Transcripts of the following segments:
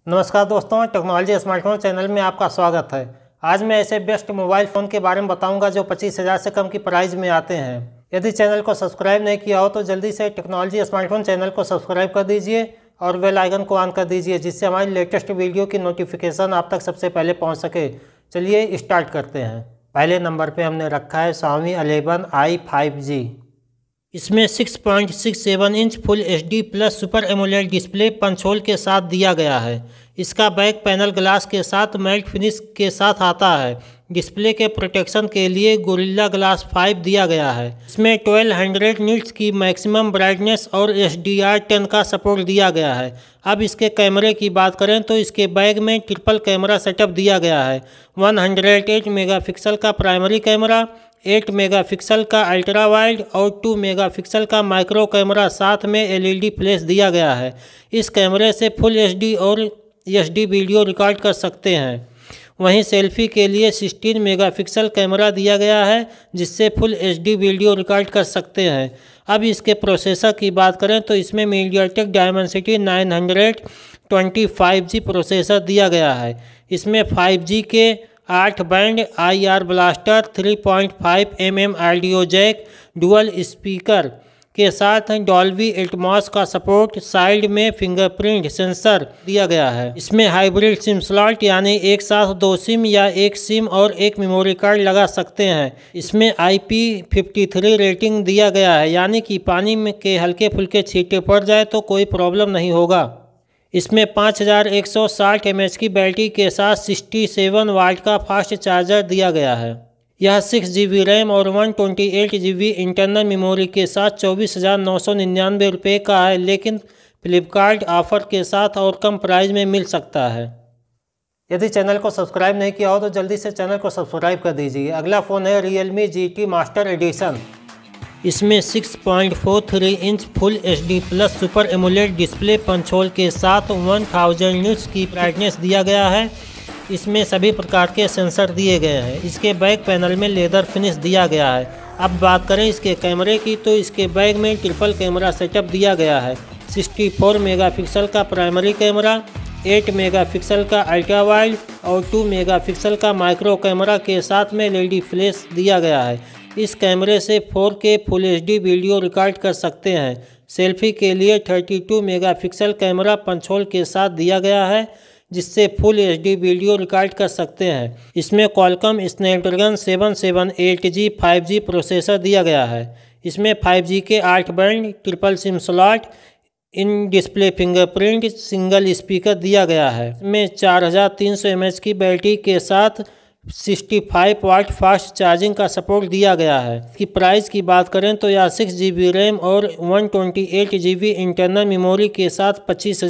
नमस्कार दोस्तों, technology smartphone channel में आपका स्वागत है। आज मैं ऐसे बेस्ट मोबाइल फ़ोन के बारे में बताऊंगा जो 25,000 से कम की प्राइस में आते हैं। यदि चैनल को सब्सक्राइब नहीं किया हो तो जल्दी से टेक्नोलॉजी स्मार्टफोन चैनल को सब्सक्राइब कर दीजिए और बेल आइकन को ऑन कर दीजिए, जिससे हमारी लेटेस्ट वीडियो की नोटिफिकेशन आप तक सबसे पहले पहुँच सके। चलिए स्टार्ट करते हैं। पहले नंबर पर हमने रखा है Xiaomi 11i 5G। इसमें 6.67 inch full HD plus super AMOLED display punch hole के साथ दिया गया है। इसका बैक पैनल ग्लास के साथ मैट फिनिश के साथ आता है। डिस्प्ले के प्रोटेक्शन के लिए गोरिल्ला ग्लास 5 दिया गया है। इसमें 1200 निट्स की मैक्सिमम ब्राइटनेस और HDR10 का सपोर्ट दिया गया है। अब इसके कैमरे की बात करें तो इसके बैग में ट्रिपल कैमरा सेटअप दिया गया है। 108 मेगापिक्सल का प्राइमरी कैमरा, 8 मेगापिक्सल का अल्ट्रा वाइड और 2 मेगापिक्सल का माइक्रो कैमरा, साथ में LED फ्लैश दिया गया है। इस कैमरे से फुल HD और HD वीडियो रिकॉर्ड कर सकते हैं। वहीं सेल्फी के लिए 16 मेगापिक्सल कैमरा दिया गया है, जिससे फुल HD वीडियो रिकॉर्ड कर सकते हैं। अब इसके प्रोसेसर की बात करें तो इसमें MediaTek Dimensity 920 5G प्रोसेसर दिया गया है। इसमें 5G के 8 band IR blaster, 3.5 mm audio jack, dual speaker के साथ डॉल्बी एटमॉस का सपोर्ट, साइड में फिंगरप्रिंट सेंसर दिया गया है। इसमें हाइब्रिड सिम स्लॉट यानी एक साथ 2 सिम या एक सिम और एक मेमोरी कार्ड लगा सकते हैं। इसमें IP53 रेटिंग दिया गया है, यानी कि पानी में के हल्के फुल्के छींटे पड़ जाए तो कोई प्रॉब्लम नहीं होगा। इसमें 5160 mAh की बैटरी के साथ 67 वाट का फास्ट चार्जर दिया गया है। यह 6 GB रैम और 128 GB इंटरनल मेमोरी के साथ 24,999 रुपये का है, लेकिन फ्लिपकार्ट ऑफर के साथ और कम प्राइस में मिल सकता है। यदि चैनल को सब्सक्राइब नहीं किया हो तो जल्दी से चैनल को सब्सक्राइब कर दीजिए। अगला फ़ोन है Realme GT मास्टर एडिशन। इसमें 6.43 inch full HD plus super AMOLED display punch hole के साथ 1000 निट्स की ब्राइटनेस दिया गया है। इसमें सभी प्रकार के सेंसर दिए गए हैं। इसके बैक पैनल में लेदर फिनिश दिया गया है। अब बात करें इसके कैमरे की तो इसके बैग में ट्रिपल कैमरा सेटअप दिया गया है। 64 मेगापिक्सल का प्राइमरी कैमरा, 8 मेगापिक्सल का अल्ट्रा वाइड और 2 मेगापिक्सल का माइक्रो कैमरा के साथ में LED फ्लैश दिया गया है। इस कैमरे से 4K full HD video record कर सकते हैं। सेल्फी के लिए 32 मेगापिक्सल कैमरा पंच होल के साथ दिया गया है, जिससे फुल HD वीडियो रिकॉर्ड कर सकते हैं। इसमें Qualcomm Snapdragon 778G 5G processor दिया गया है। इसमें 5G के 8 band, triple sim slot, in display fingerprint, single speaker दिया गया है। इसमें 4300 mAh की बैटरी के साथ 65 वाट फास्ट चार्जिंग का सपोर्ट दिया गया है। इसकी प्राइस की बात करें तो यह 6 GB रैम और 128 GB इंटरनल मेमोरी के साथ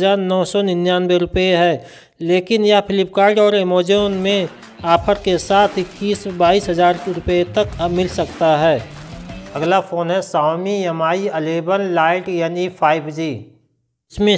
25,999 रुपये है, लेकिन यह फ्लिपकार्ट और अमेज़न में ऑफर के साथ 21-22 हज़ार रुपये तक अब मिल सकता है। अगला फ़ोन है Xiaomi Mi 11 Lite यानी 5G। इसमें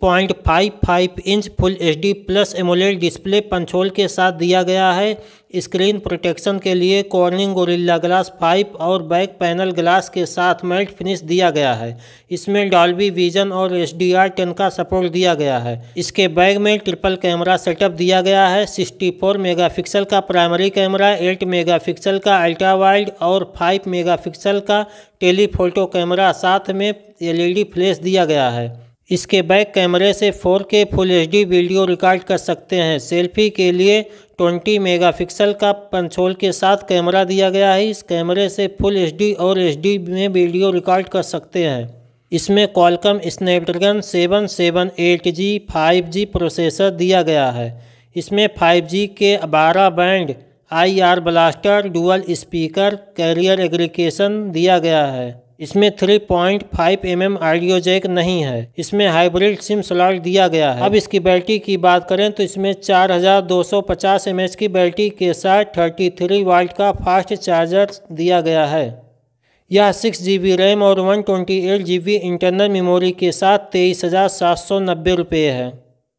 6.55 inch full HD plus AMOLED display punch hole के साथ दिया गया है। स्क्रीन प्रोटेक्शन के लिए कॉर्निंग गोरिल्ला ग्लास 5 और बैक पैनल ग्लास के साथ मैट फिनिश दिया गया है। इसमें डॉल्बी विजन और HDR10 का सपोर्ट दिया गया है। इसके बैग में ट्रिपल कैमरा सेटअप दिया गया है। 64 मेगापिक्सल का प्राइमरी कैमरा, 8 मेगापिक्सल का अल्ट्रा वाइड और 5 मेगापिक्सल का टेलीफोटो कैमरा, साथ में LED फ्लैश दिया गया है। इसके बैक कैमरे से 4K full HD video record कर सकते हैं। सेल्फी के लिए 20 मेगापिक्सल का पंच होल के साथ कैमरा दिया गया है। इस कैमरे से फुल HD और HD में वीडियो रिकॉर्ड कर सकते हैं। इसमें Qualcomm Snapdragon 778G 5G processor दिया गया है। इसमें 5G के 12 band IR blaster, dual speaker, carrier aggregation दिया गया है। इसमें 3.5 mm ऑडियो जैक नहीं है। इसमें हाइब्रिड सिम स्लॉट दिया गया है। अब इसकी बैटरी की बात करें तो इसमें 4250 mAh की बैटरी के साथ 33 वाट का फास्ट चार्जर दिया गया है। यह 6 GB रैम और 128 GB इंटरनल मेमोरी के साथ 23,790 रुपये है।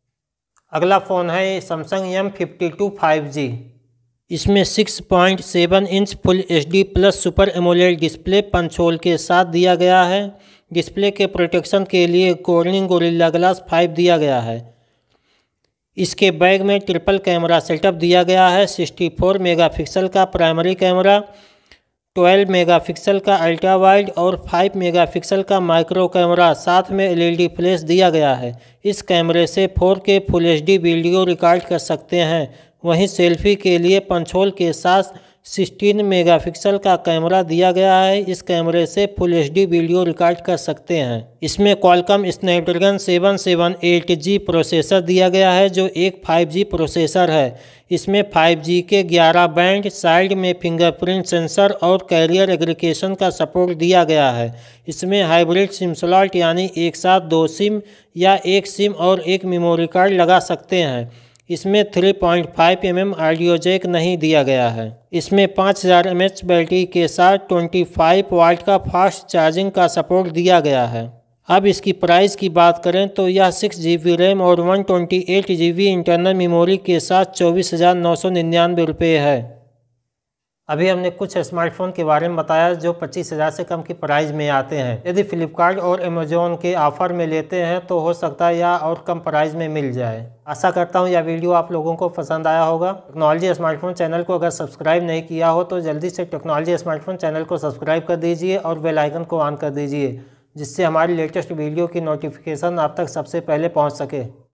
अगला फ़ोन है Samsung M52 5G। इसमें 6.7 inch full HD plus super AMOLED display punch hole के साथ दिया गया है। डिस्प्ले के प्रोटेक्शन के लिए कॉर्निंग गोरिल्ला ग्लास 5 दिया गया है। इसके बैग में ट्रिपल कैमरा सेटअप दिया गया है। 64 मेगापिक्सल का प्राइमरी कैमरा, 12 मेगापिक्सल का अल्ट्रा वाइड और 5 मेगापिक्सल का माइक्रो कैमरा, साथ में एलईडी फ्लैश दिया गया है। इस कैमरे से 4K full HD video record कर सकते हैं। वहीं सेल्फी के लिए पंच होल के साथ 16 मेगापिक्सल का कैमरा दिया गया है। इस कैमरे से फुल एचडी वीडियो रिकॉर्ड कर सकते हैं। इसमें क्वालकॉम स्नैपड्रैगन 778G प्रोसेसर दिया गया है, जो एक 5G प्रोसेसर है। इसमें 5G के 11 बैंड, साइड में फिंगरप्रिंट सेंसर और कैरियर एग्रीगेशन का सपोर्ट दिया गया है। इसमें हाइब्रिड सिम स्लॉट यानी एक साथ 2 सिम या एक सिम और एक मेमोरी कार्ड लगा सकते हैं। इसमें 3.5 mm ऑडियो जैक नहीं दिया गया है। इसमें 5000 mAh बैटरी के साथ 25 वाट का फास्ट चार्जिंग का सपोर्ट दिया गया है। अब इसकी प्राइस की बात करें तो यह 6GB रैम और 128GB इंटरनल मेमोरी के साथ 24,999 रुपये है। अभी हमने कुछ स्मार्टफ़ोन के बारे में बताया जो 25,000 से कम की प्राइस में आते हैं। यदि फ्लिपकार्ट और अमेज़ॉन के ऑफ़र में लेते हैं तो हो सकता है या और कम प्राइस में मिल जाए। आशा करता हूँ यह वीडियो आप लोगों को पसंद आया होगा। टेक्नोलॉजी स्मार्टफोन चैनल को अगर सब्सक्राइब नहीं किया हो तो जल्दी से टेक्नोलॉजी स्मार्टफोन चैनल को सब्सक्राइब कर दीजिए और बेल आइकन को ऑन कर दीजिए, जिससे हमारी लेटेस्ट वीडियो की नोटिफिकेशन आप तक सबसे पहले पहुँच सके।